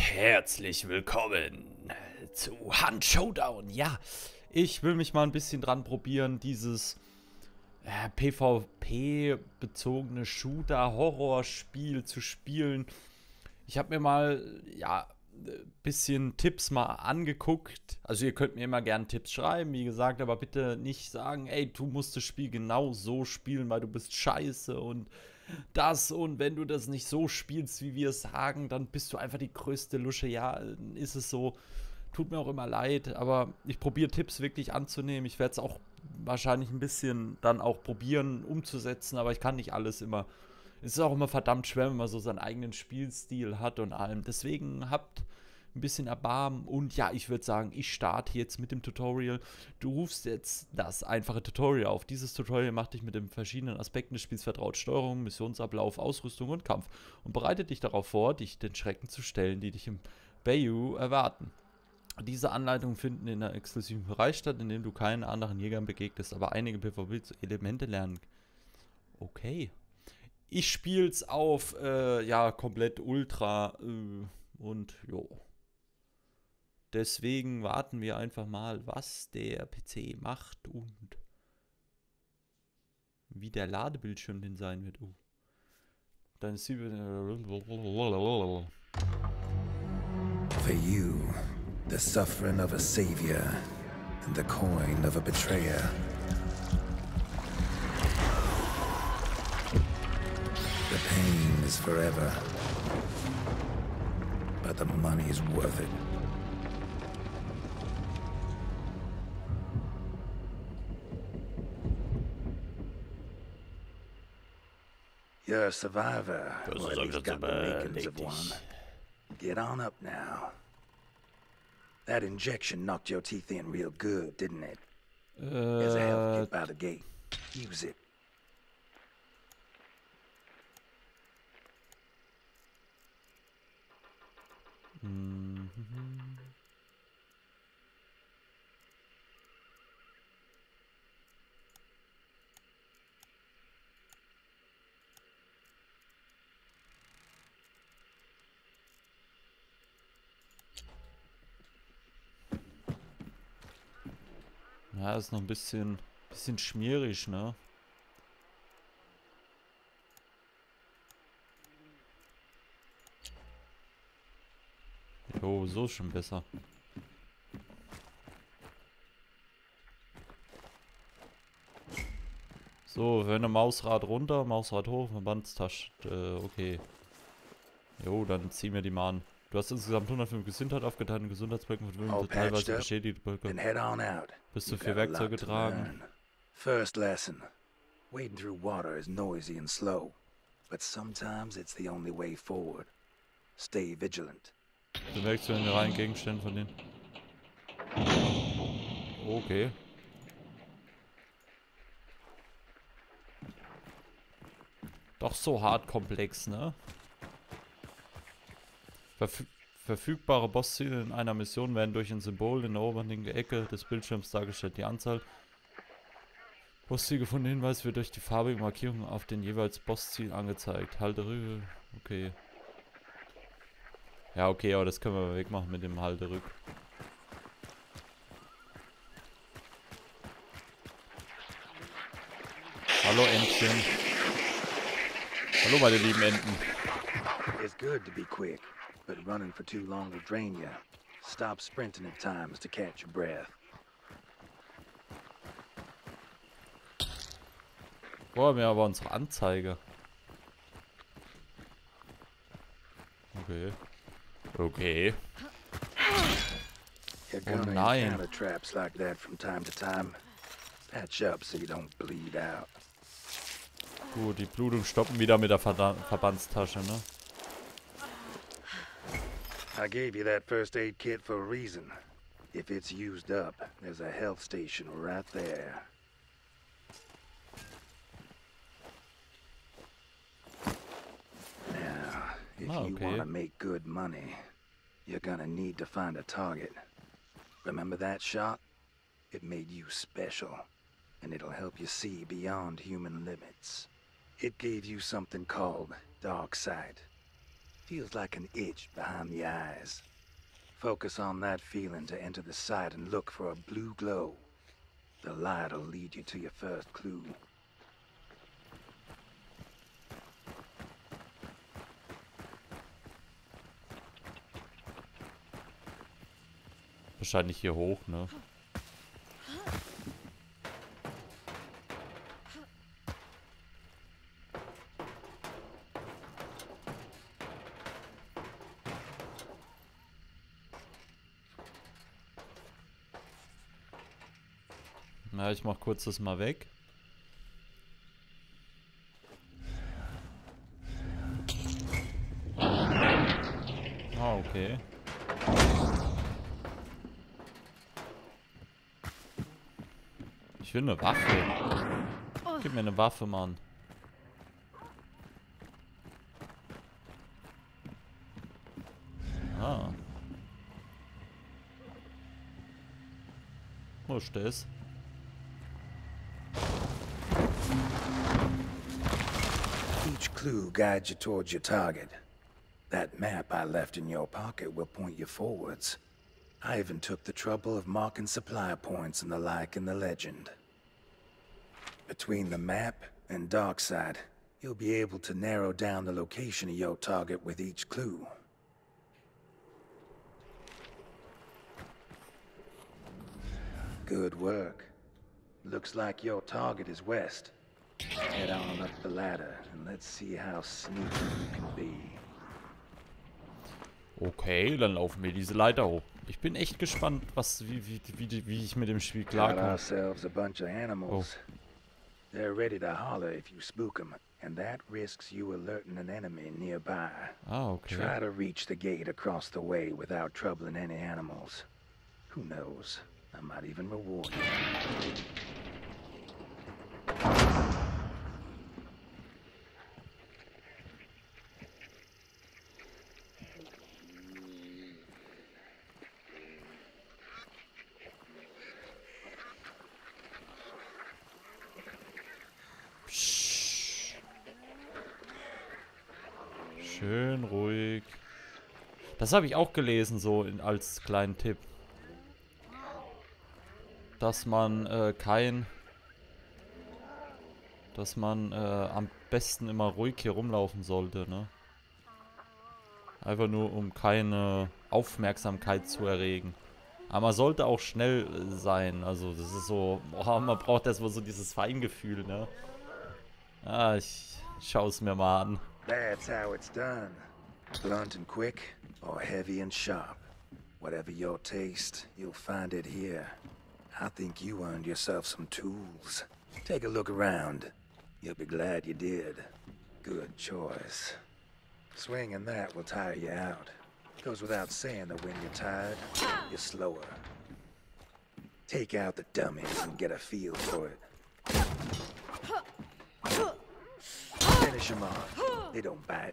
Herzlich willkommen zu Hunt Showdown. Ja, ich will mich mal ein bisschen dran probieren, dieses PvP-bezogene Shooter-Horror-Spiel zu spielen. Ich habe mir mal, ein bisschen Tipps mal angeguckt. Also ihr könnt mir immer gerne Tipps schreiben, wie gesagt, aber bitte nicht sagen, ey, du musst das Spiel genau so spielen, weil du bist scheiße und das, und wenn du das nicht so spielst, wie wir es sagen, dann bist du einfach die größte Lusche. Ja, ist es so. Tut mir auch immer leid, aber ich probiere Tipps wirklich anzunehmen. Ich werde es auch wahrscheinlich ein bisschen dann auch probieren umzusetzen, aber ich kann nicht alles immer. Es ist auch immer verdammt schwer, wenn man so seinen eigenen Spielstil hat und allem. Deswegen habt ein bisschen Erbarmen und ja, ich würde sagen, ich starte jetzt mit dem Tutorial. Du rufst jetzt das einfache Tutorial auf. Dieses Tutorial macht dich mit den verschiedenen Aspekten des Spiels vertraut. Steuerung, Missionsablauf, Ausrüstung und Kampf und bereitet dich darauf vor, dich den Schrecken zu stellen, die dich im Bayou erwarten. Diese Anleitungen finden in einem exklusiven Bereich statt, in dem du keinen anderen Jägern begegnest, aber einige PvP-Elemente lernen. Okay. Ich spiel's auf, komplett Ultra und jo. Deswegen warten wir einfach mal, was der PC macht und wie der Ladebildschirm denn sein wird. Dann ist sie. For you, the suffering of a savior and the coin of a betrayer. The pain is forever, but the money's worth it. You're a survivor, or at least got the makings of one. Get on up now. That injection knocked your teeth in real good, didn't it? There's a health kit by the gate. Use it. Ja, ist noch ein bisschen schmierig, ne? Jo, so ist schon besser. So, wenn ein Mausrad runter, Mausrad hoch, Verbandstasche. Okay. Jo, dann ziehen wir die mal an. Du hast insgesamt 105 Gesundheit aufgeteilt, Gesundheitsbalken von teilweise beschädigt. Bis zu 4 Werkzeuge tragen. First lesson. Wading through water is noisy and slow, but sometimes it's the only way forward. Stay vigilant. Du merkst du in den reinen Gegenständen von denen. Okay. Doch so hart komplex, ne? Verfügbare Bossziele in einer Mission werden durch ein Symbol in der oberen Ecke des Bildschirms dargestellt. Die Anzahl Bossziele gefunden, Hinweis wird durch die farbige Markierung auf den jeweils Bossziel angezeigt. Halte Rück. Okay. Ja, okay, aber das können wir wegmachen mit dem Halte Rück. Hallo Entchen. Hallo meine lieben Enten. It's good to be quick, but running for too long will drain you. Stop sprinting at times to catch your breath. Boah, wir haben aber unsere Anzeige. Okay. Okay. You're gonna encounter traps like that from time to time. Patch up so you don't bleed out. Gut, die Blutung stoppen wieder mit der Verbandstasche, ne? I gave you that first aid kit for a reason. If it's used up, there's a health station right there. Now, if you want to make good money, you're gonna need to find a target. Remember that shot? It made you special, and it'll help you see beyond human limits. It gave you something called Dark Sight. Feels like an itch behind the eyes. Focus on that feeling to enter the sight and look for a blue glow. The light'll lead you to your first clue. Wahrscheinlich hier hoch, ne? Na, ich mach kurz das mal weg. Ah, okay. Ich will eine Waffe. Gib mir eine Waffe, Mann. Ah. Wo ist das? Each clue guides you towards your target. That map I left in your pocket will point you forwards. I even took the trouble of marking supply points and the like in the legend. Between the map and Darkside, you'll be able to narrow down the location of your target with each clue. Good work. Looks like your target is west. Head on up the ladder and let's see how sneaky you can be. Okay, dann laufen wir diese Leiter hoch. Ich bin echt gespannt, wie ich mit dem Spiel klarkomme. Oh. They're ready to holler if you spook them, and that risks you alerting an enemy nearby. Ah, okay. Try to reach the gate across the way without troubling any animals. Who knows? I might even reward you. Schön ruhig. Das habe ich auch gelesen, so als kleinen Tipp. Dass man am besten immer ruhig hier rumlaufen sollte, ne? Einfach nur, um keine Aufmerksamkeit zu erregen. Aber man sollte auch schnell sein. Also das ist so, man braucht erstmal so dieses Feingefühl, ne? Ah, ich schaue es mir mal an. That's how it's done. Blunt and quick, or heavy and sharp. Whatever your taste, you'll find it here. I think you earned yourself some tools. Take a look around. You'll be glad you did. Good choice. Swinging that will tire you out. Goes without saying that when you're tired, you're slower. Take out the dummies and get a feel for it. Finish them off. They don't bite.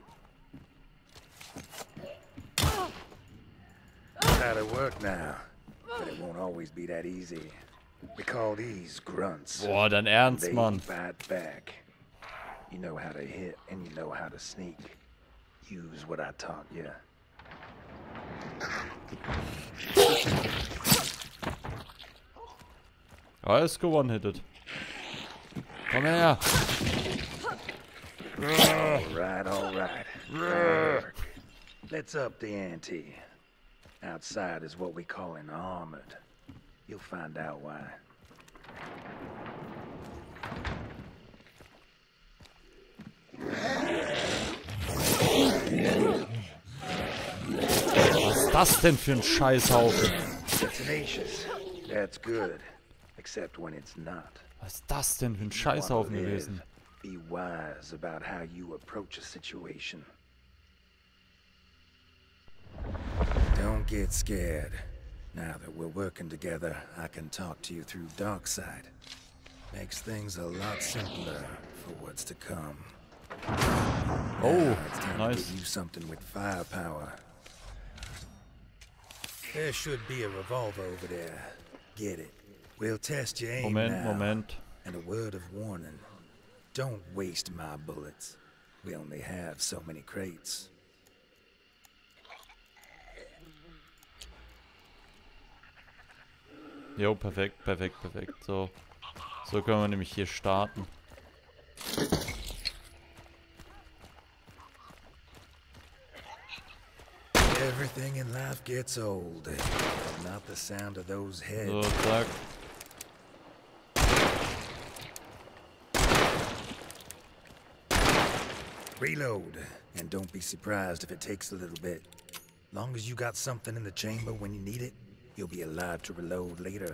How it work now, but it won't always be that easy. We call these grunts. Boah, dein Ernst, They Mann. bite back. You know how to hit and you know how to sneak. Use what I taught you. Ja, ist gewone-hitted. Komm her. All right. Let's up the ante. Outside is what we call an armored. You'll find out why. Was ist das denn für ein Scheißhaufen? Tenacious. That's good. Except when it's not. Was ist das denn für ein Scheißhaufen gewesen? Be wise about how you approach a situation. Don't get scared. Now that we're working together, I can talk to you through Darkside. Makes things a lot simpler for what's to come. Oh, it's time nice. to give you something with firepower. There should be a revolver over there. Get it. We'll test your aim now. Moment. And a word of warning. Don't waste my bullets. We only have so many crates. Jo, perfekt, perfekt, perfekt. So, so können wir nämlich hier starten. Everything in life gets old, but not the sound of those heads. So, zack. Reload, and don't be surprised if it takes a little bit. Long as you got something in the chamber when you need it, you'll be alive to reload later.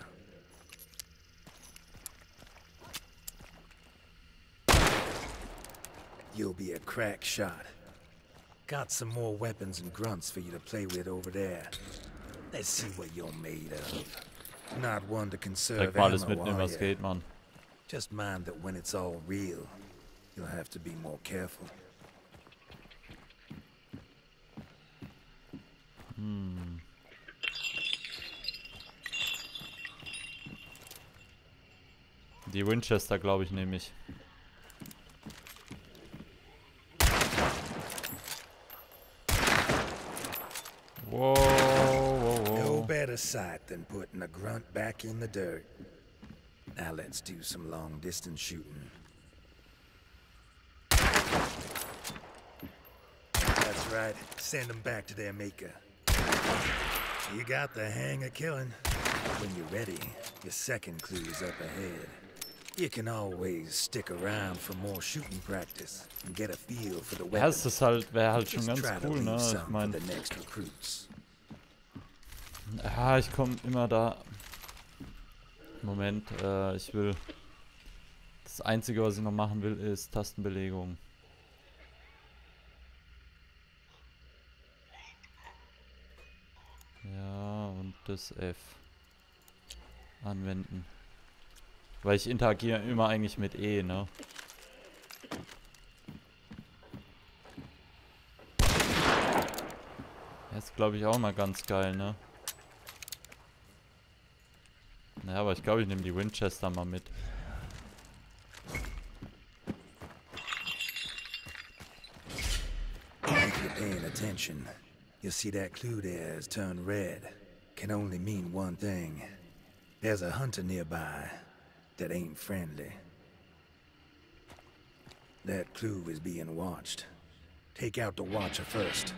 You'll be a crack shot. Got some more weapons and grunts for you to play with over there. Let's see what you're made of. Not one to conserve Direkt mal alles ammo, mitnehmen, are was ya? geht, Mann. Just mind that when it's all real, you'll have to be more careful. Die Winchester, glaube ich, nehme ich. Whoa, whoa, whoa. No better sight than putting a grunt back in the dirt. Now let's do some long distance shooting. That's right. Send them back to their maker. You got the hang of killing. When you're ready, your second clue is up ahead. You can always stick around for more shooting practice and get a feel for the Ja, weapon. es ist halt, wäre halt schon Just ganz try to cool, ne? leave Ich some for meine, the next recruits. ja, ich komme immer da. Moment, ich will. Das Einzige, was ich noch machen will, ist Tastenbelegung. Ja, und das F anwenden. Weil ich interagiere immer eigentlich mit E, ne? Das ist, glaube ich, auch mal ganz geil, ne? Naja, aber ich glaube, ich nehme die Winchester mal mit. If you're paying attention, you'll see that clue there has turned red. Can only mean one thing. There's a hunter nearby that ain't friendly. That clue is being watched. Take out the watcher first.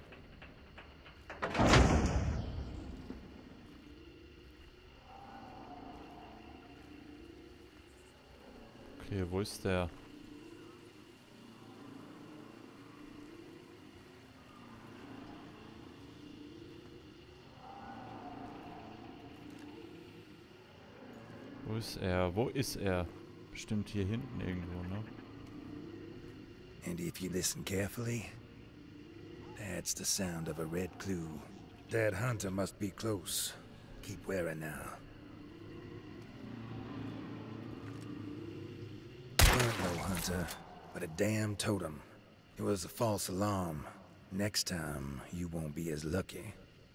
Okay, wo ist der? Wo ist er? Wo ist er? Bestimmt hier hinten irgendwo, ne? And if you listen carefully, that's the sound of a red clue. That hunter must be close. Keep wary now. Weren't no hunter, but a damn totem. It was a false alarm. Next time, you won't be as lucky.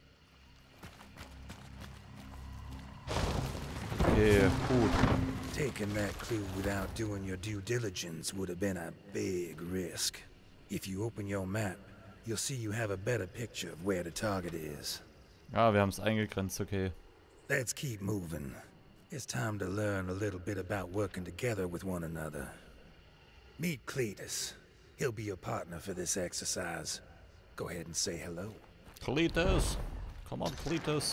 Okay, gut. Taking that clue without doing your due diligence would have been a big risk. If you open your map, you'll see you have a better picture of where the target is. Ja, wir haben es eingegrenzt, okay. Let's keep moving. It's time to learn a little bit about working together with one another. Meet Cletus. He'll be your partner for this exercise. Go ahead and say hello. Cletus! Come on, Cletus!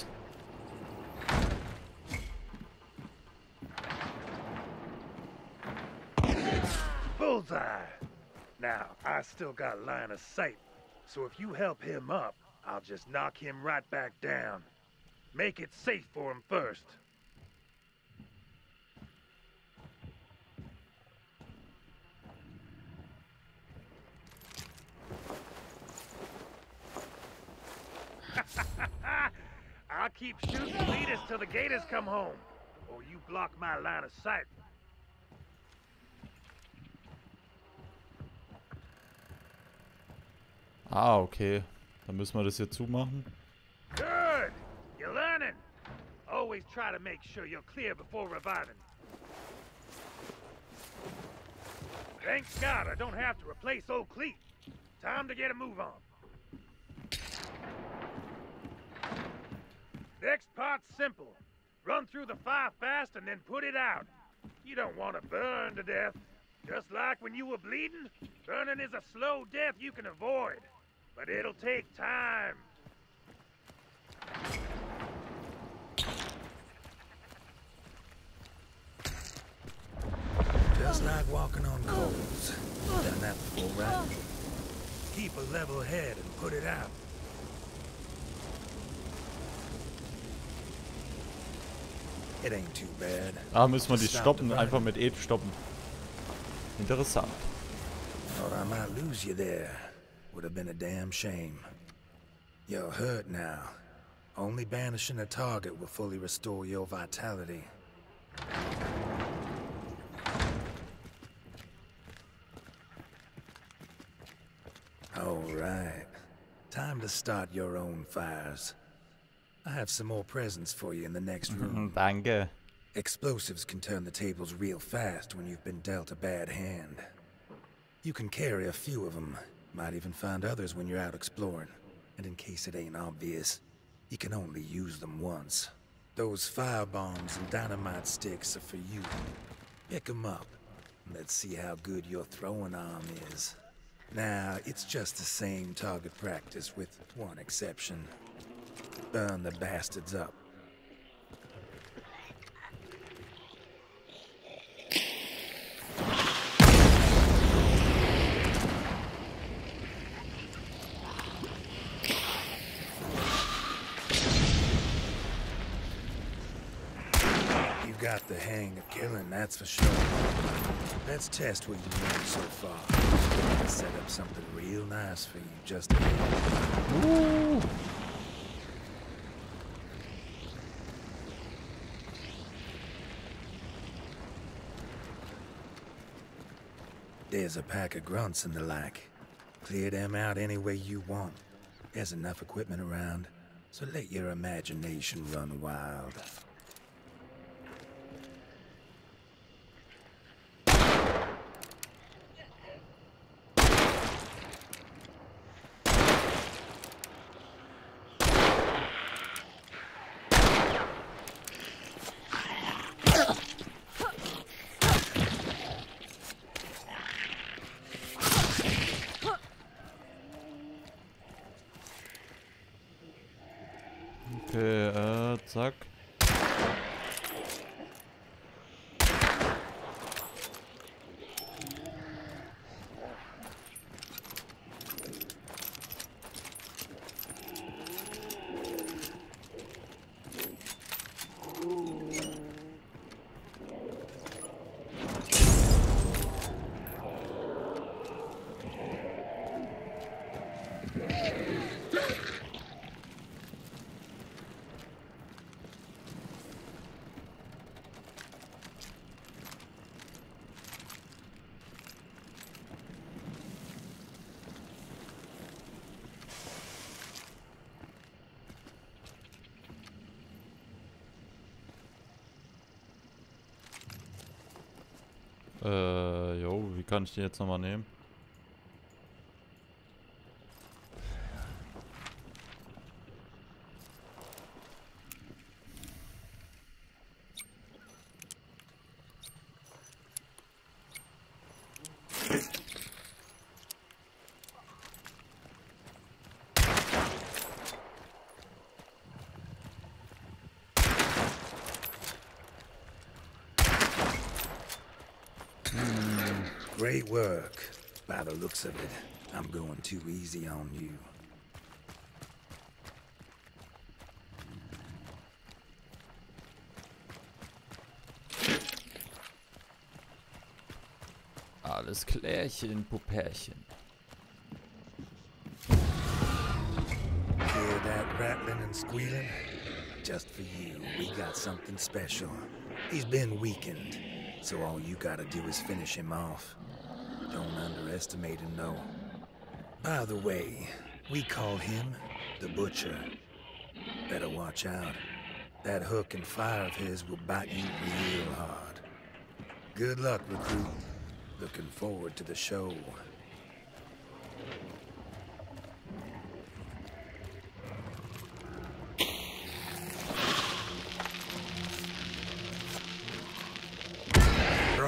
Bullseye! Now, I still got line of sight, so if you help him up, I'll just knock him right back down. Make it safe for him first. I'll keep shooting leaders till the gators come home, or you block my line of sight. Ah, okay. Dann müssen wir das hier zumachen. Good! You're learning! Always try to make sure you're clear before reviving. Thank God I don't have to replace old Cleet. Time to get a move on. Next part's simple. Run through the fire fast and then put it out. You don't want to burn to death. Just like when you were bleeding, burning is a slow death you can avoid. But it'll take time. Just like walking on coals. Done that before, right? Keep a level head and put it out. It ain't too bad. Ah, müssen wir die stoppen, einfach mit E stoppen. Interessant. Thought I might lose you there. Would have been a damn shame. You're hurt now. Only banishing a target will fully restore your vitality. All right. Time to start your own fires. I have some more presents for you in the next room. Danke. Explosives can turn the tables real fast when you've been dealt a bad hand. You can carry a few of them. Might even find others when you're out exploring. And in case it ain't obvious, you can only use them once. Those firebombs and dynamite sticks are for you. Pick them up. Let's see how good your throwing arm is. Now, it's just the same target practice with one exception. Burn the bastards up. You've got the hang of killing, that's for sure. Let's test what you've learned so far. Let's set up something real nice for you just ahead. Ooh. There's a pack of grunts and the like. Clear them out any way you want. There's enough equipment around, so let your imagination run wild. Okay, zack. Jo, wie kann ich die jetzt nochmal nehmen? Great work. By the looks of it, I'm going too easy on you. Alles klärchen, Pupärchen. Hear that rattling and squealing? Just for you, we got something special. He's been weakened, so all you gotta do is finish him off. Don't underestimate him, though. By the way, we call him the Butcher. Better watch out. That hook and fire of his will bite you real hard. Good luck, recruit. Looking forward to the show.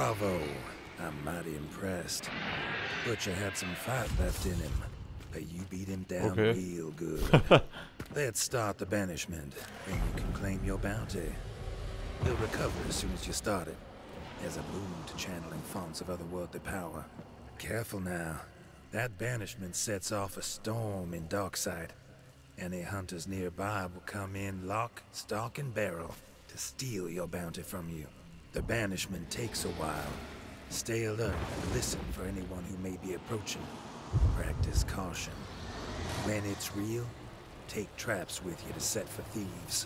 Bravo. I'm mighty impressed. Butcher had some fight left in him, but you beat him down real good. Let's start the banishment, and you can claim your bounty. You'll recover as soon as you start it. There's a boon to channeling fonts of otherworldly power. Careful now. That banishment sets off a storm in Darkside. Any hunters nearby will come in lock, stock, and barrel to steal your bounty from you. The banishment takes a while. Stay alert and listen for anyone who may be approaching. Practice caution. When it's real, take traps with you to set for thieves.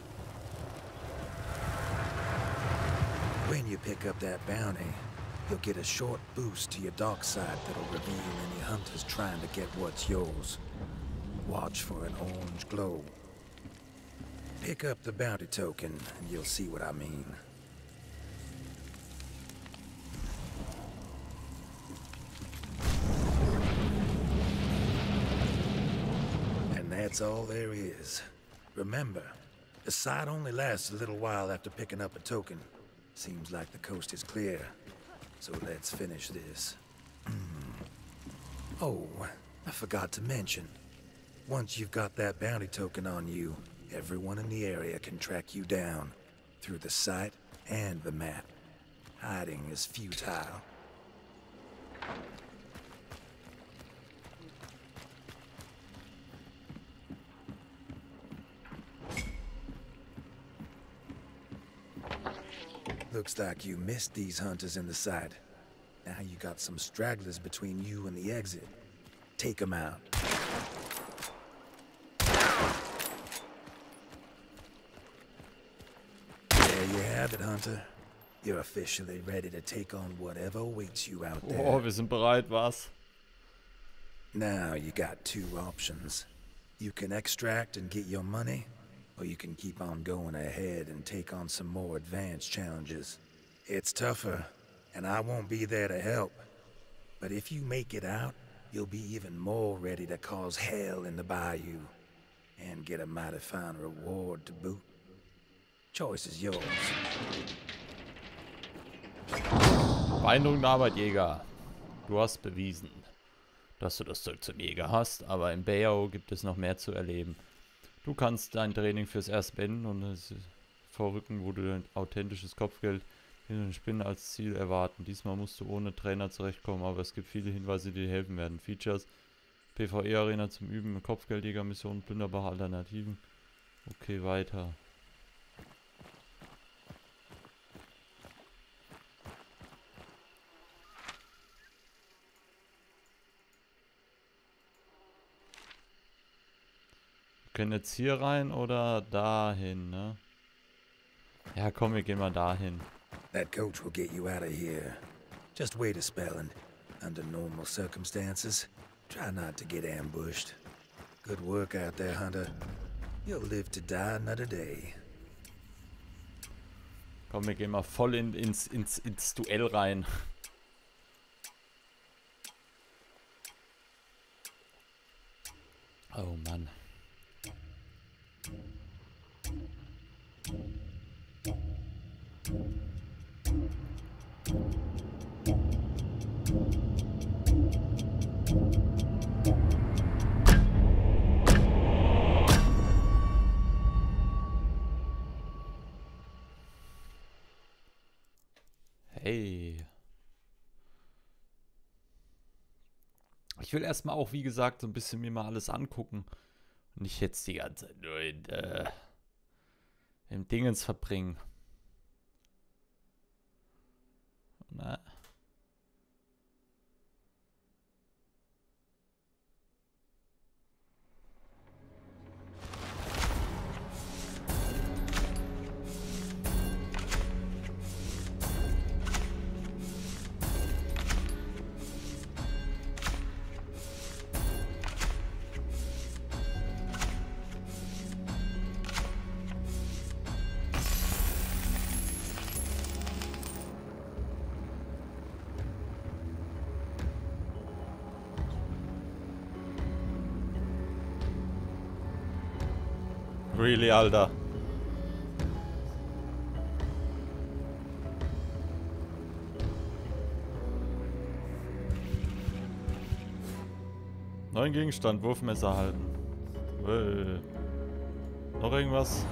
When you pick up that bounty, you'll get a short boost to your dark side that'll reveal any hunters trying to get what's yours. Watch for an orange glow. Pick up the bounty token, and you'll see what I mean. And that's all there is. Remember, the sight only lasts a little while after picking up a token. Seems like the coast is clear, so let's finish this. Oh, I forgot to mention. Once you've got that bounty token on you, everyone in the area can track you down through the site and the map. Hiding is futile. Looks like you missed these hunters in the site. Now you got some stragglers between you and the exit. Take them out. There you have it, Hunter. You're officially ready to take on whatever awaits you out there. Oh, wir sind bereit, was? Now you got two options. You can extract and get your money, or you can keep on going ahead and take on some more advanced challenges. It's tougher, and I won't be there to help. But if you make it out, you'll be even more ready to cause hell in the bayou. And get a mighty fine reward to boot. Choice is yours. Beeindruckende Arbeit, Jäger. Du hast bewiesen, dass du das Zeug zum Jäger hast, aber im Bayou gibt es noch mehr zu erleben. Du kannst dein Training fürs erst beenden und es vorrücken, wo du ein authentisches Kopfgeld in den Spinnen als Ziel erwarten. Diesmal musst du ohne Trainer zurechtkommen, aber es gibt viele Hinweise, die dir helfen werden. Features, PvE-Arena zum Üben, Kopfgeldjäger-Missionen, plünderbare Alternativen. Okay, weiter. Wir können jetzt hier rein oder dahin, ne? Ja, komm, wir gehen mal dahin. That coach will get you out of here. Just wait a spell and, under normal circumstances, try not to get ambushed. Good work out there, Hunter. You'll live to die another day. Komm, wir gehen mal voll ins Duell rein. Oh Mann. Hey. Ich will erstmal auch, wie gesagt, so ein bisschen mir mal alles angucken. Und nicht jetzt die ganze Zeit nur im Dingens verbringen. Na. Really, Alter. Neuen Gegenstand, Wurfmesser halten. Noch irgendwas?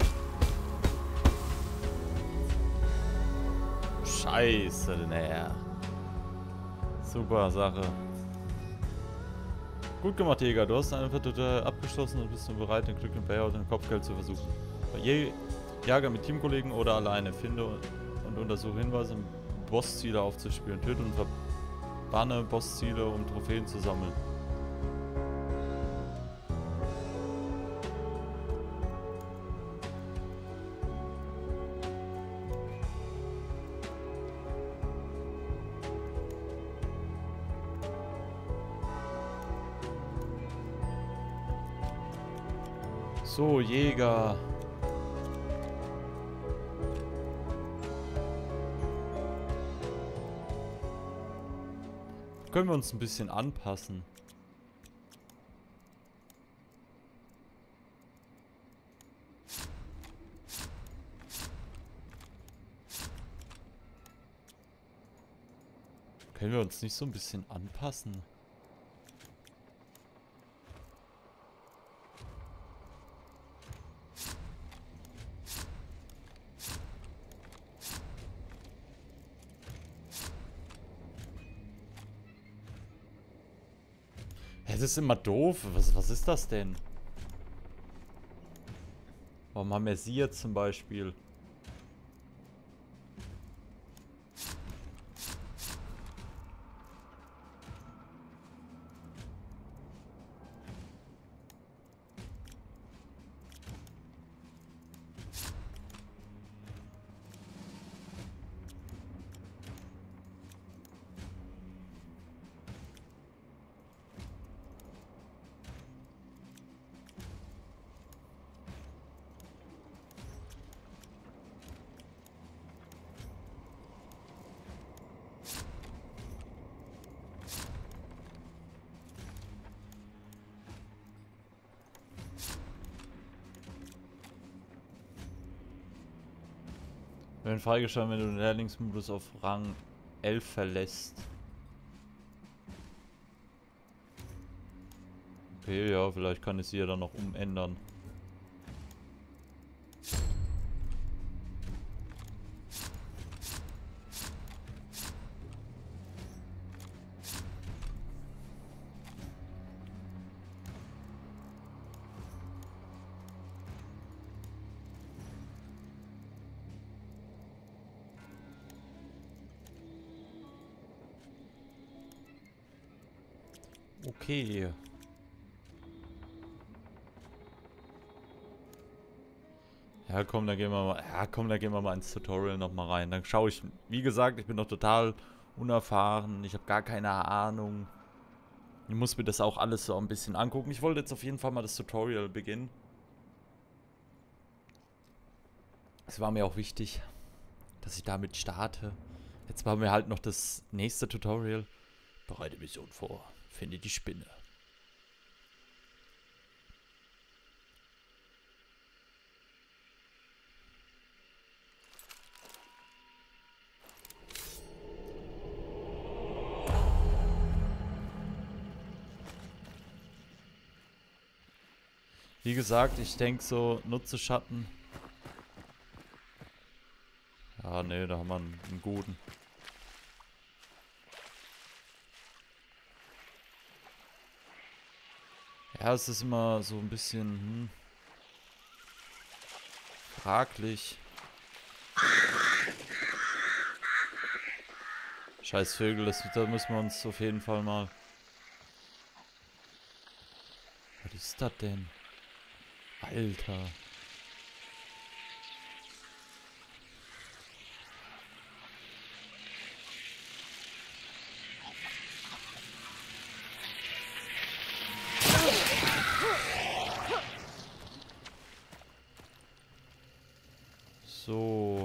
Scheiße, naja. Super Sache. Gut gemacht, Jäger. Du hast eine Vertreter abgeschlossen und bist nun bereit, den Glück im Payout und Kopfgeld zu versuchen. Bei Jager mit Teamkollegen oder alleine. Finde und untersuche Hinweise, um Bossziele aufzuspielen. Töte und verbanne Bossziele, um Trophäen zu sammeln. So, Jäger. Können wir uns ein bisschen anpassen? Können wir uns nicht so ein bisschen anpassen? Das ist immer doof. Was ist das denn? Warum haben wir sie jetzt zum Beispiel? Werden freigeschaltet, wenn du den Lehrlingsmodus auf Rang 11 verlässt. Okay, ja, vielleicht kann ich sie ja dann noch umändern. Okay. Ja, komm, da gehen wir mal. Ja, komm, da gehen wir mal ins Tutorial nochmal rein. Dann schaue ich. Wie gesagt, ich bin noch total unerfahren. Ich habe gar keine Ahnung. Ich muss mir das auch alles so ein bisschen angucken. Ich wollte jetzt auf jeden Fall mal das Tutorial beginnen. Es war mir auch wichtig, dass ich damit starte. Jetzt machen wir halt noch das nächste Tutorial. Bereite Mission vor. Finde die Spinne. Wie gesagt, ich denke so, nutze Schatten. Ja, ne, da haben wir einen guten. Ja, es ist immer so ein bisschen fraglich. Scheiß Vögel, da müssen wir uns auf jeden Fall mal... Was ist das denn? Alter. So.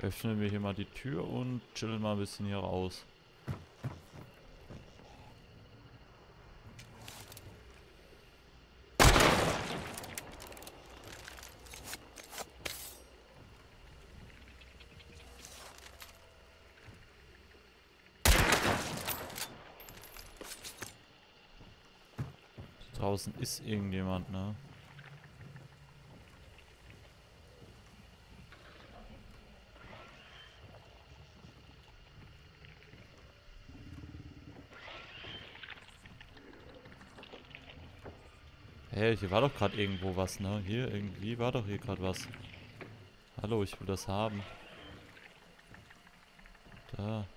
Öffnen wir hier mal die Tür und chillen mal ein bisschen hier raus. Draußen ist irgendjemand, ne? Hey, hier war doch gerade irgendwo was, ne? Hier, irgendwie war doch hier gerade was. Hallo, ich will das haben. Da.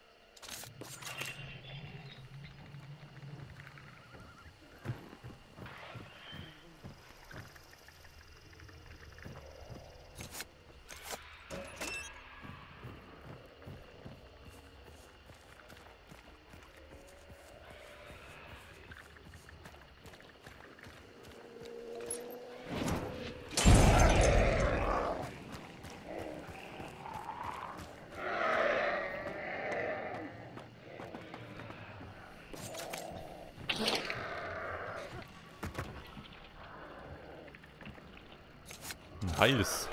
Nice.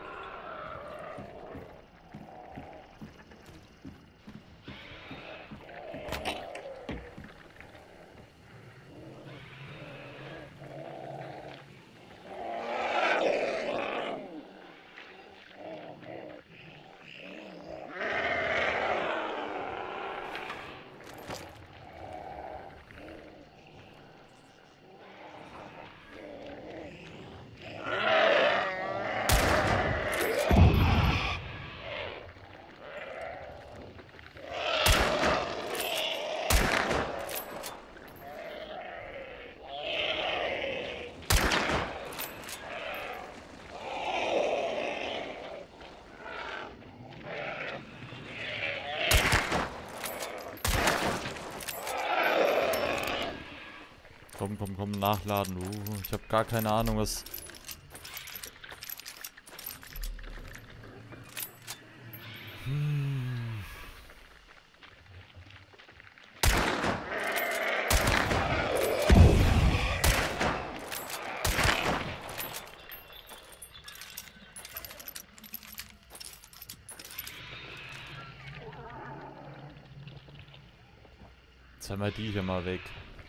Komm, nachladen. Ich habe gar keine Ahnung, was... Jetzt haben wir die hier mal weg.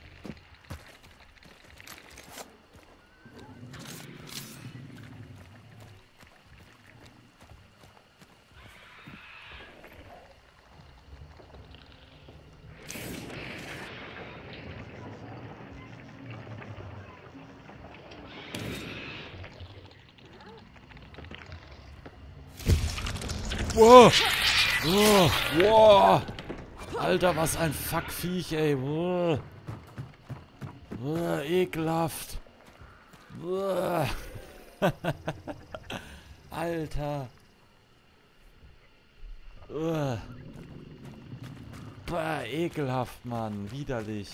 Wow! Oh, wow! Alter, was ein Fuckviech, ey! Wow. Wow, ekelhaft! Wow. Alter! Wow. Bah, ekelhaft, Mann! Widerlich!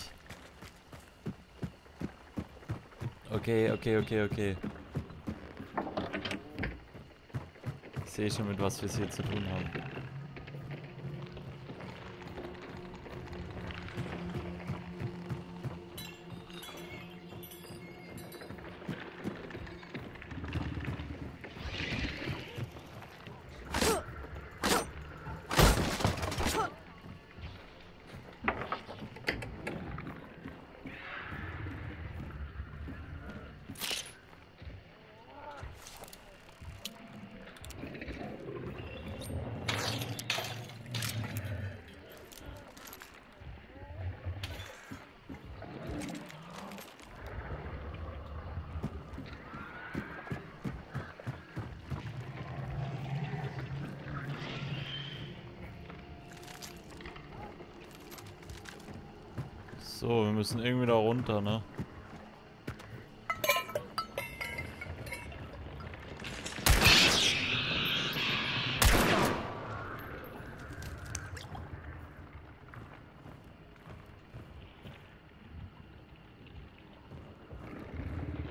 Okay. Ich sehe schon, mit was wir es hier zu tun haben. So, wir müssen irgendwie da runter, ne?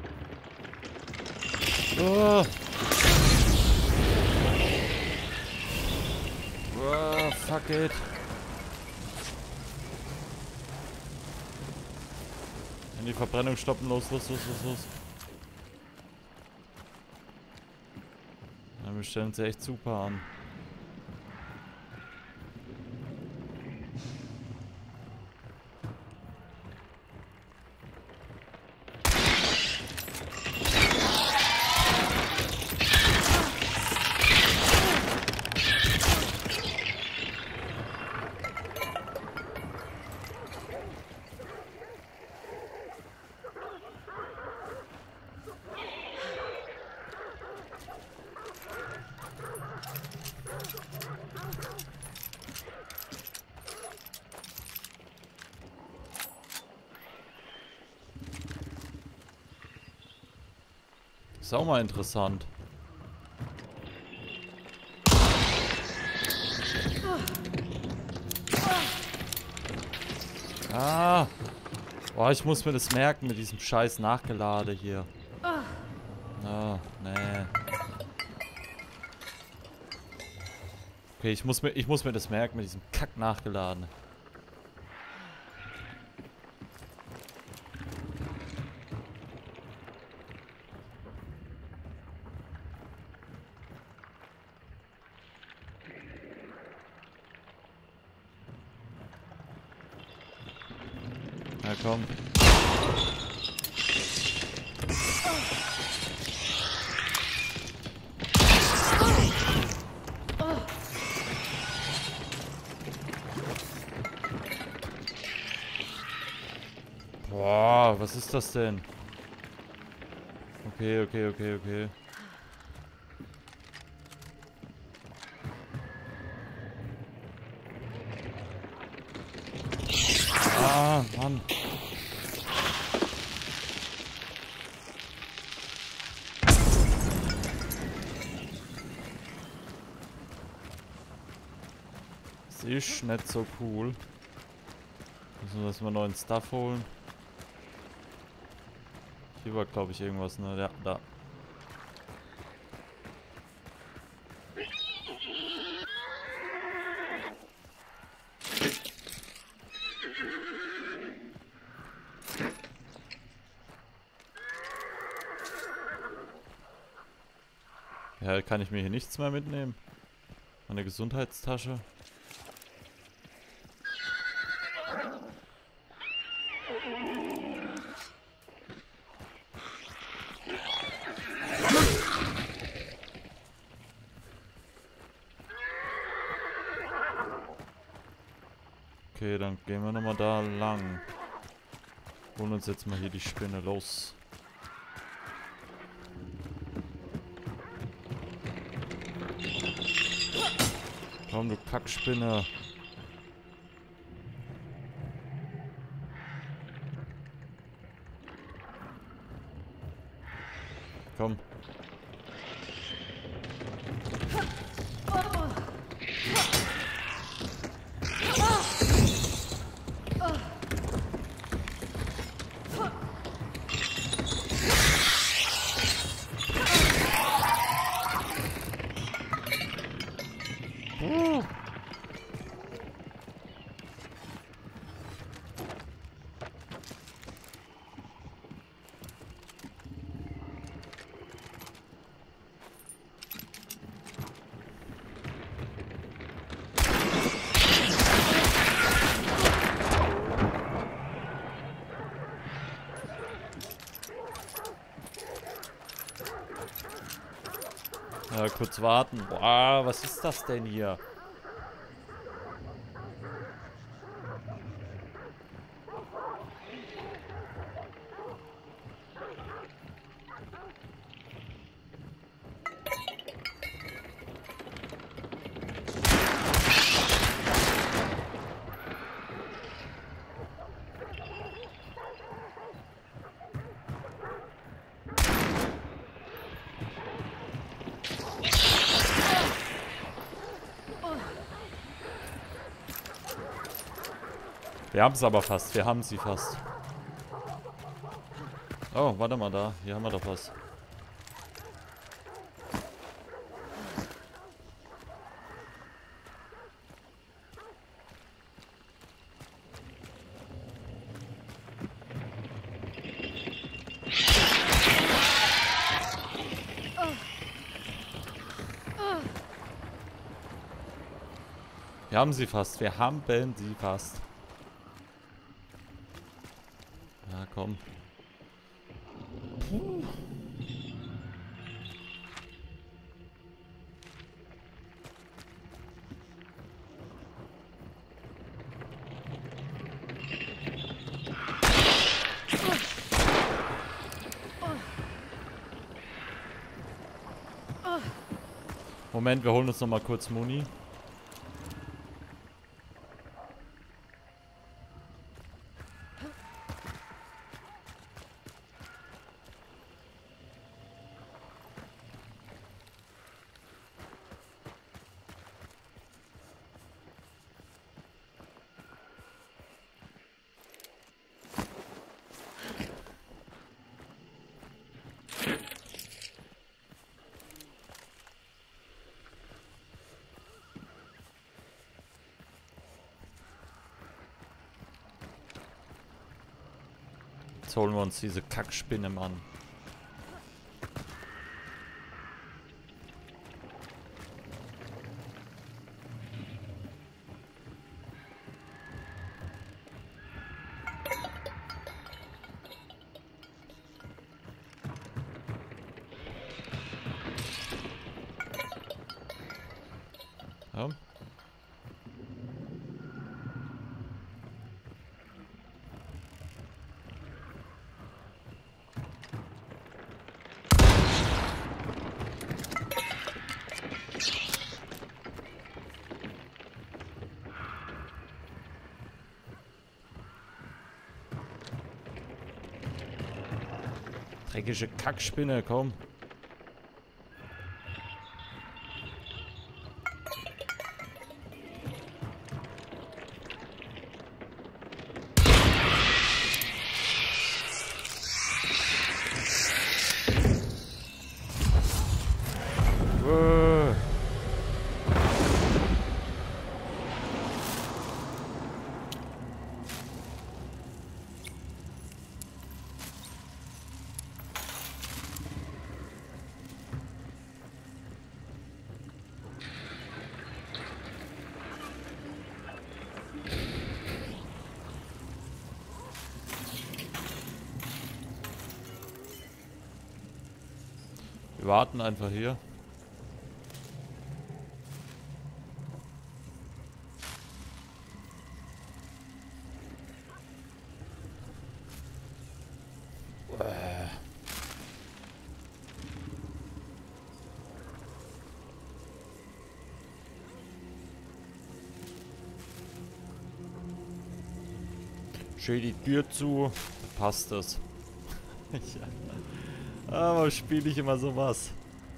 Oh. Ah, fuck it. In die Verbrennung stoppen, los. Ja, wir stellen sie echt super an. Ist auch mal interessant. Ah! Boah, ich muss mir das merken mit diesem scheiß Nachgelade hier. Oh, nee. Okay, ich muss mir das merken mit diesem Kack Nachgeladen. Na komm. Boah, was ist das denn? Okay. Ah, Mann. Das ist nicht so cool. Müssen wir erstmal neuen Stuff holen. Hier war, glaube ich, irgendwas, ne? Ja, da. Ja, kann ich mir hier nichts mehr mitnehmen? Meine Gesundheitstasche. Okay, dann gehen wir nochmal da lang. Holen uns jetzt mal hier die Spinne los. Komm, du Kackspinne. Komm. Ja, kurz warten. Boah, was ist das denn hier? Wir haben es aber fast. Wir haben sie fast. Oh, warte mal da. Hier haben wir doch was. Wir haben sie fast. Wir haben sie fast. Ja, komm. Moment, wir holen uns noch mal kurz Muni. Jetzt holen wir uns diese Kackspinne, Mann. Ja. Dreckige Kackspinne, komm. Wir warten einfach hier. Schön die Tür zu. Passt es. Ja. Aber spiele ich immer sowas.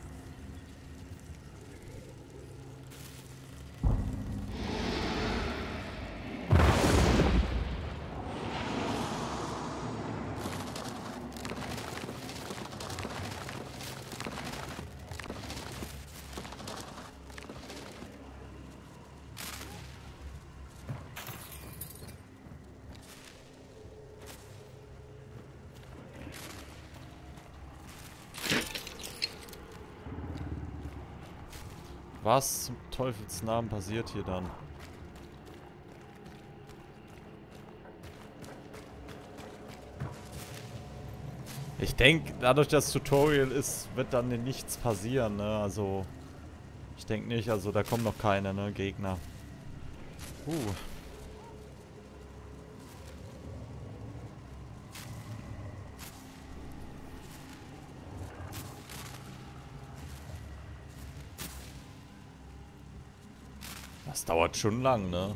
Was zum Teufelsnamen passiert hier dann? Ich denke, dadurch, dass das Tutorial ist, wird dann nichts passieren, ne? Also, ich denke nicht, also da kommen noch keine, ne, Gegner. Das dauert schon lang, ne?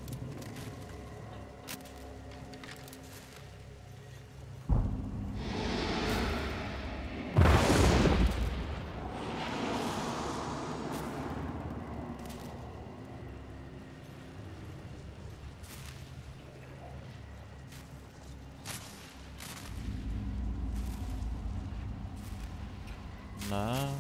Na?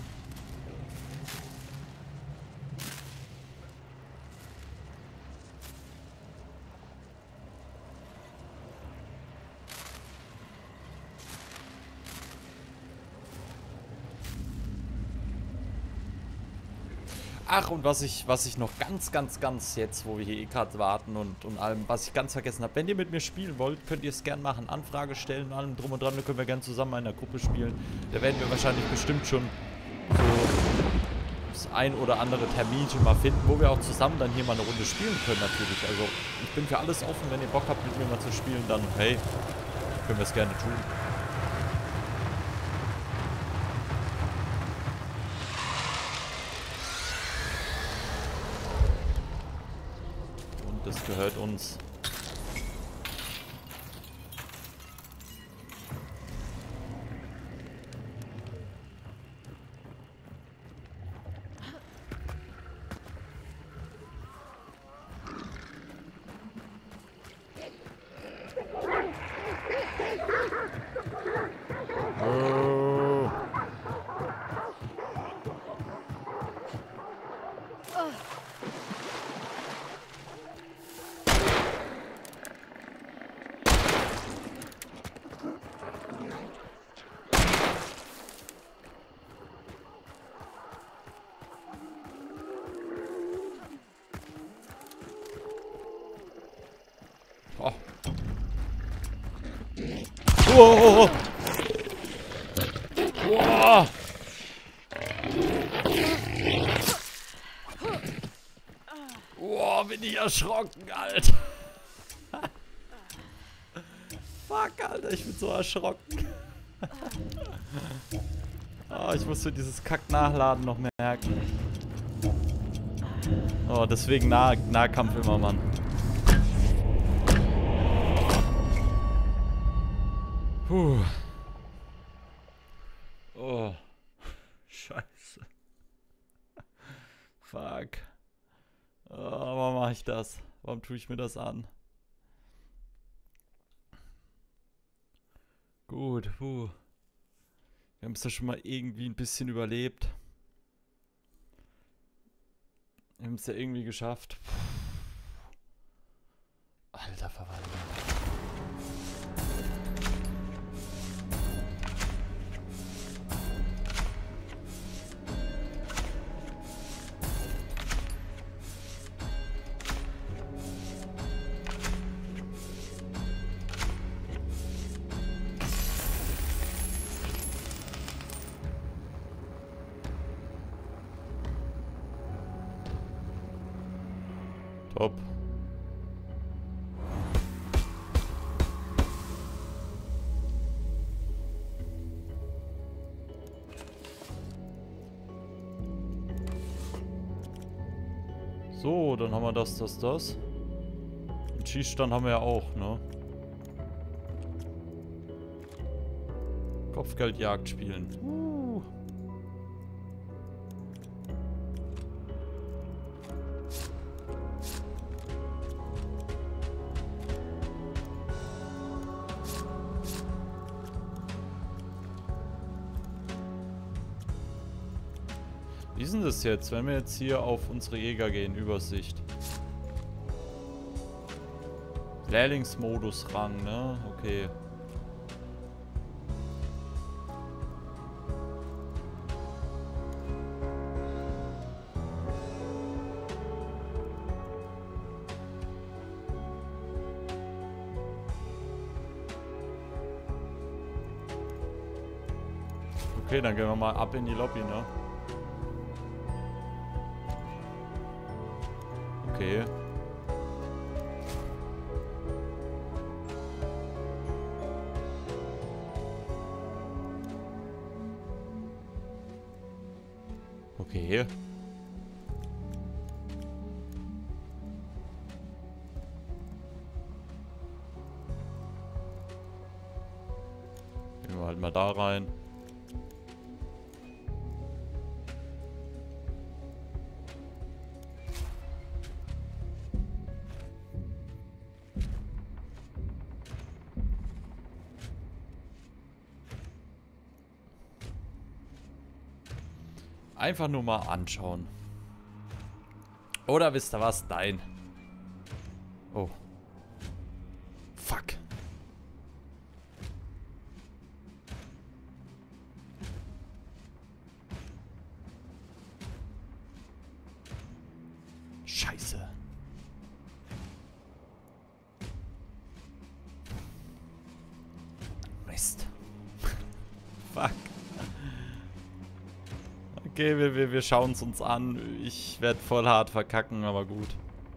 Ach, und was ich noch ganz jetzt, wo wir hier eh gerade warten und allem, was ich ganz vergessen habe. Wenn ihr mit mir spielen wollt, könnt ihr es gerne machen. Anfrage stellen und allem drum und dran. Da können wir gerne zusammen in einer Gruppe spielen. Da werden wir wahrscheinlich bestimmt schon so das ein oder andere Terminchen mal finden, wo wir auch zusammen dann hier mal eine Runde spielen können natürlich. Also ich bin für alles offen. Wenn ihr Bock habt, mit mir mal zu spielen, dann hey, können wir es gerne tun. Das gehört uns. Oh. Oh. Oh. Oh. Oh, bin ich erschrocken, Alter. Fuck, Alter, ich bin so erschrocken. Oh, ich muss für dieses Kack-Nachladen noch merken. Oh, deswegen Nahkampf immer, Mann. Puh. Oh. Scheiße. Fuck. Oh, warum mache ich das? Warum tue ich mir das an? Gut, puh. Wir haben es ja schon mal irgendwie ein bisschen überlebt. Wir haben es ja irgendwie geschafft. Alter Verwalter. Top. So, dann haben wir das. Und Schießstand haben wir ja auch, ne? Kopfgeldjagd spielen. Wie ist denn das jetzt, wenn wir jetzt hier auf unsere Jäger gehen? Übersicht. Lehrlingsmodus Rang, ne? Okay. Okay, dann gehen wir mal ab in die Lobby, ne? Okay. Okay. Gehen wir halt mal da rein. Einfach nur mal anschauen. Oder wisst ihr was? Nein. Oh. Fuck. Scheiße. Mist. Fuck. Okay, wir schauen es uns an. Ich werde voll hart verkacken, aber gut.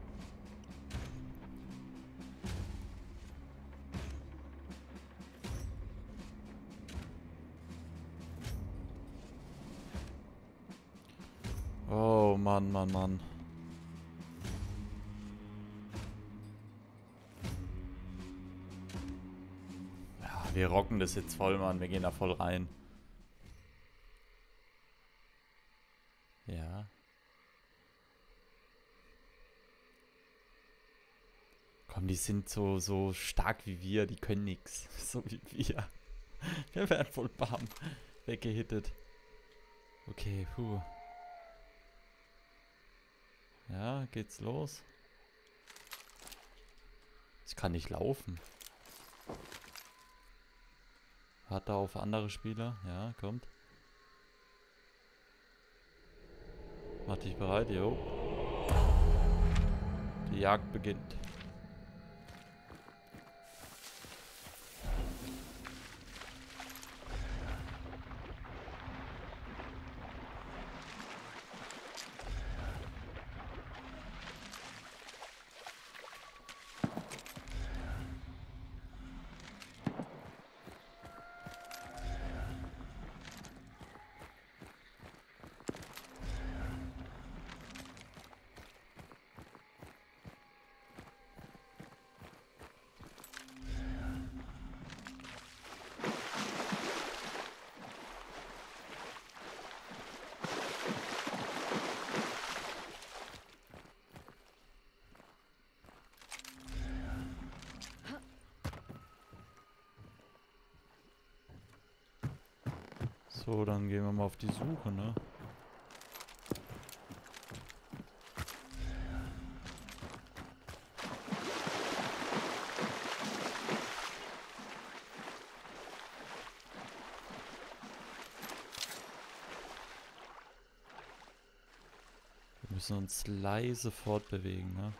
Oh, Mann, Mann, Mann. Ja, wir rocken das jetzt voll, Mann. Wir gehen da voll rein. Ja. Komm, die sind so stark wie wir. Die können nix. So wie wir. Wir werden voll bam weggehittet. Okay, puh. Ja, geht's los? Ich kann nicht laufen. Warte auf andere Spieler. Ja, kommt. Mach dich bereit, jo. Die Jagd beginnt. So, dann gehen wir mal auf die Suche, ne? Wir müssen uns leise fortbewegen, ne?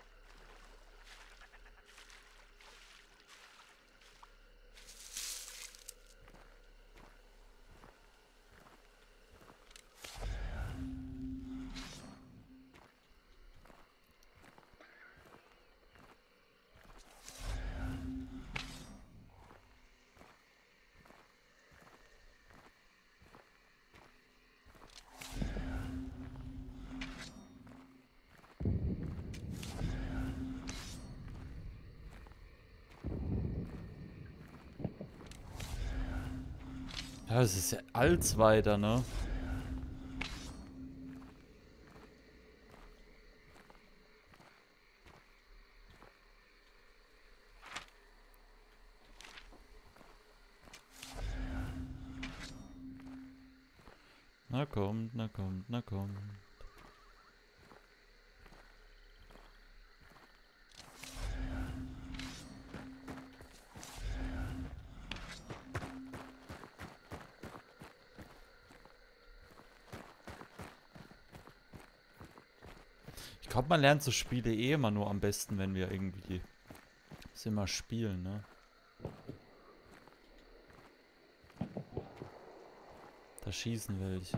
Ja, es ist ja alles weiter, ne? Na kommt, na kommt, na kommt. Ich glaube, man lernt so Spiele eh immer nur am besten, wenn wir irgendwie das immer spielen, ne? Da schießen welche.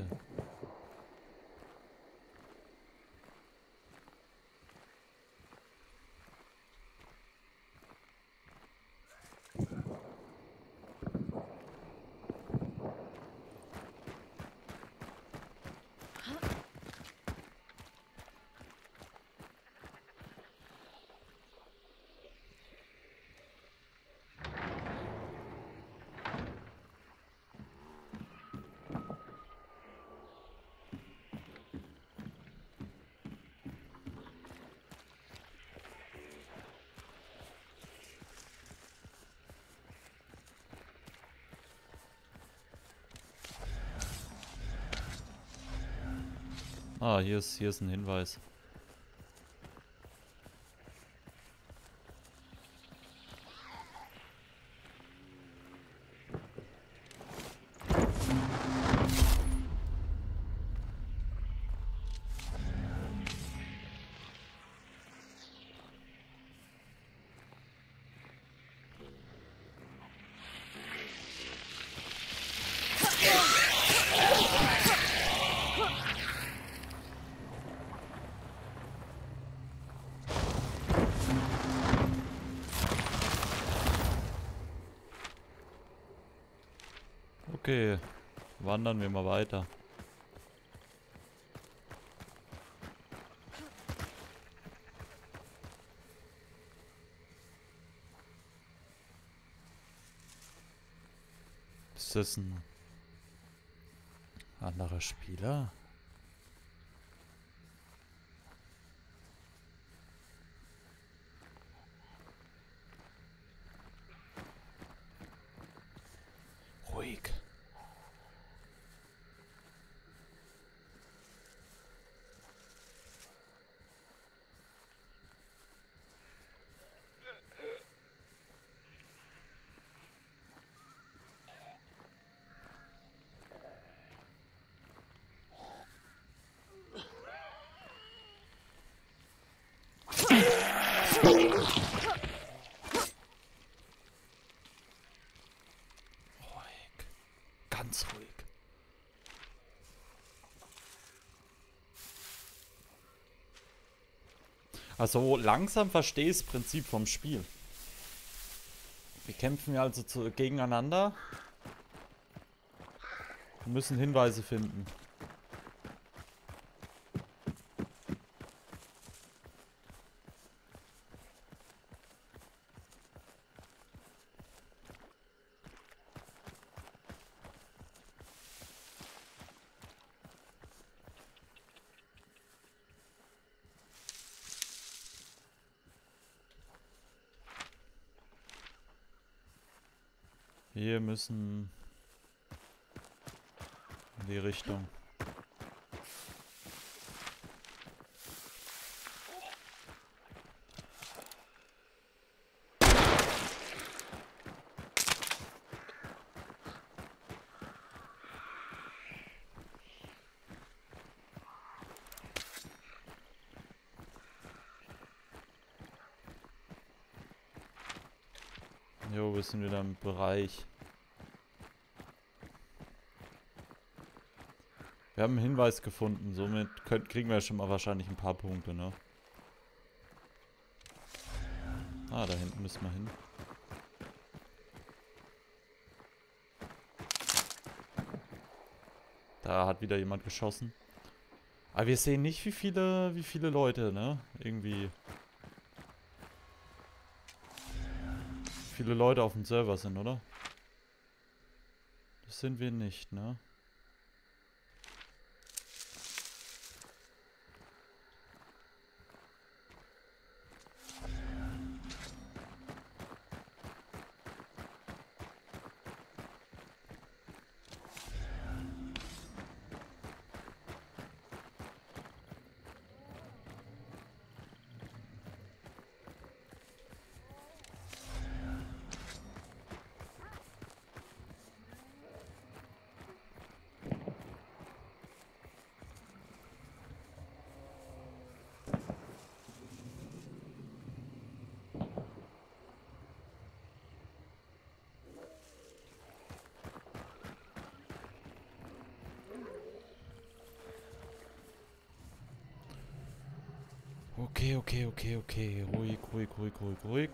Ah, hier ist ein Hinweis. Okay, wandern wir mal weiter. Ist das ein anderer Spieler? Ruhig. Ganz ruhig. Also langsam verstehe ich das Prinzip vom Spiel. Wir kämpfen ja also gegeneinander und müssen Hinweise finden. Wir müssen in die Richtung. Jo, wir sind wieder im Bereich. Wir haben einen Hinweis gefunden, somit kriegen wir schon mal wahrscheinlich ein paar Punkte, ne? Ah, da hinten müssen wir hin. Da hat wieder jemand geschossen. Aber wir sehen nicht, wie viele Leute, ne? Irgendwie. Wie viele Leute auf dem Server sind, oder? Das sind wir nicht, ne? Okay. Ruhig.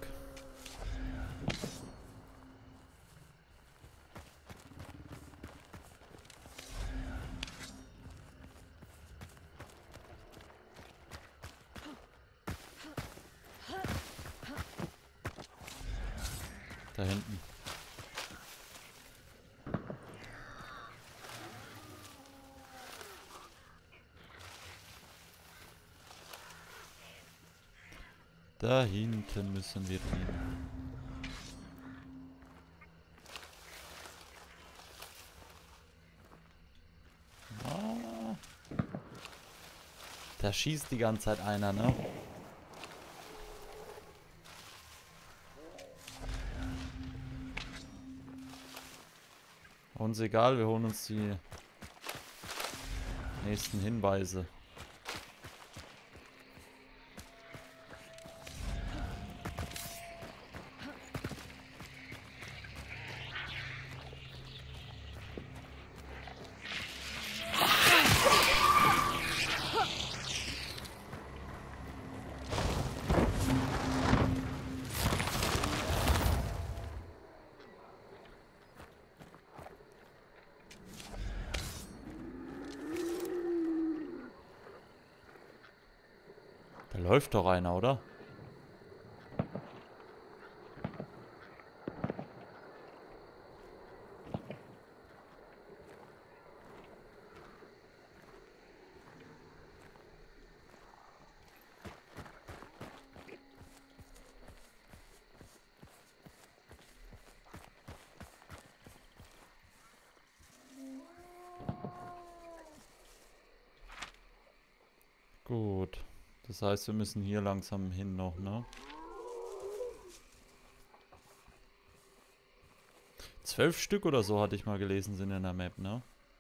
Da hinten. Da hinten müssen wir hin. Ah. Da schießt die ganze Zeit einer, ne? Uns egal, wir holen uns die nächsten Hinweise. läuft doch einer, oder? Gut. Das heißt, wir müssen hier langsam hin noch, ne? 12 Stück oder so hatte ich mal gelesen, sind in der Map, ne?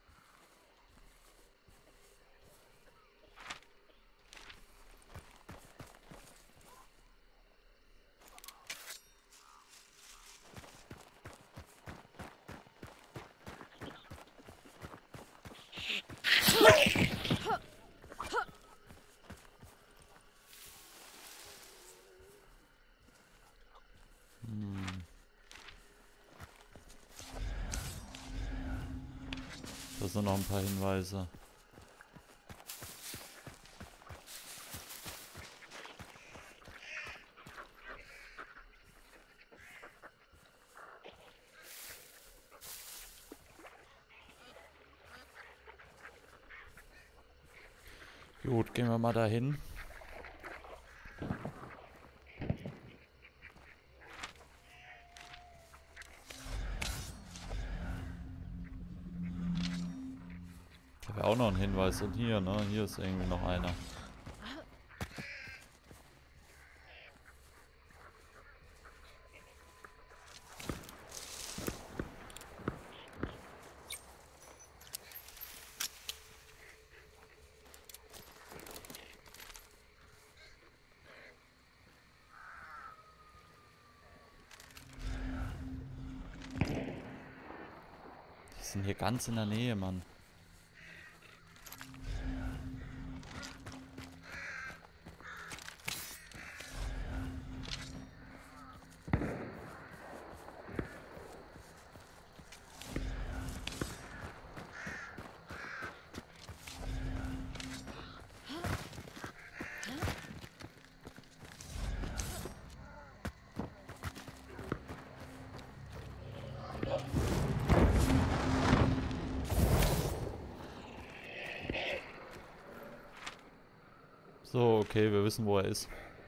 Da sind noch ein paar Hinweise. Gut, gehen wir mal dahin. Da wäre auch noch ein Hinweis. Und hier, ne? Hier ist irgendwie noch einer. Die sind hier ganz in der Nähe, Mann. So, okay, wir wissen, wo er ist.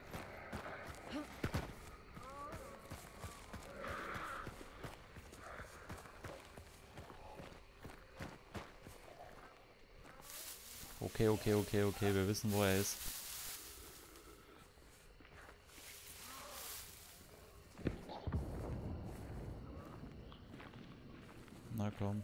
Okay, wir wissen, wo er ist. Na komm.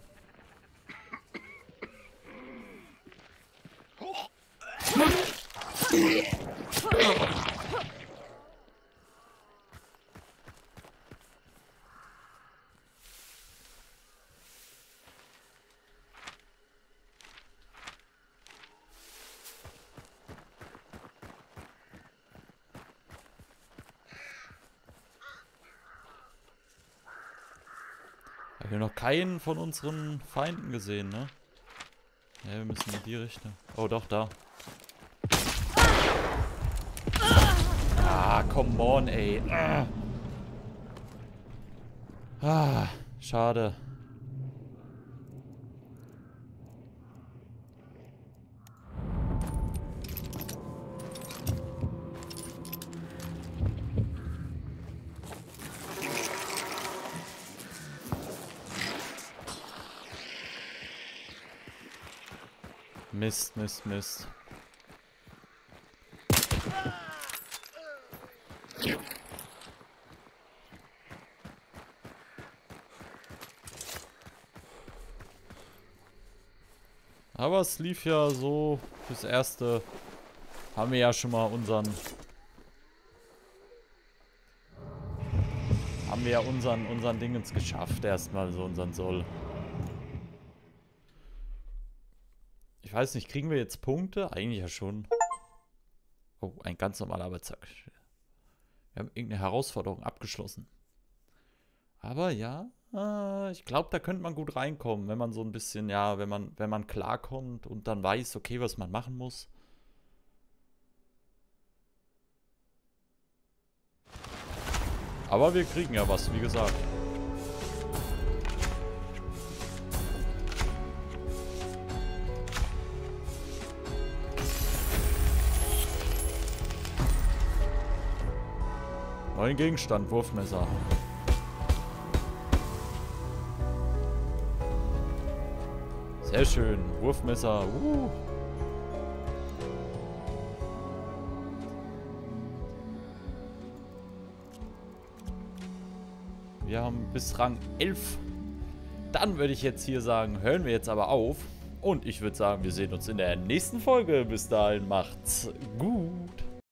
Ich habe noch keinen von unseren Feinden gesehen, ne? Ja, wir müssen in die Richtung. Oh, doch, da. Ah, come on, ey. Ah, schade. Mist, Mist, Mist. Aber es lief ja so, fürs Erste haben wir ja schon mal unseren Dingens geschafft, erstmal so unseren Soll. Ich weiß nicht, kriegen wir jetzt Punkte? Eigentlich ja schon. Oh, ein ganz normaler Arbeitstag. Wir haben irgendeine Herausforderung abgeschlossen. Aber ja, ich glaube, da könnte man gut reinkommen, wenn man so ein bisschen, ja, wenn man klarkommt und dann weiß, okay, was man machen muss. Aber wir kriegen ja was, wie gesagt. Neuen Gegenstand, Wurfmesser. Sehr schön, Wurfmesser. Wir haben bis Rang 11. Dann würde ich jetzt hier sagen, hören wir jetzt aber auf. Und ich würde sagen, wir sehen uns in der nächsten Folge. Bis dahin, macht's gut.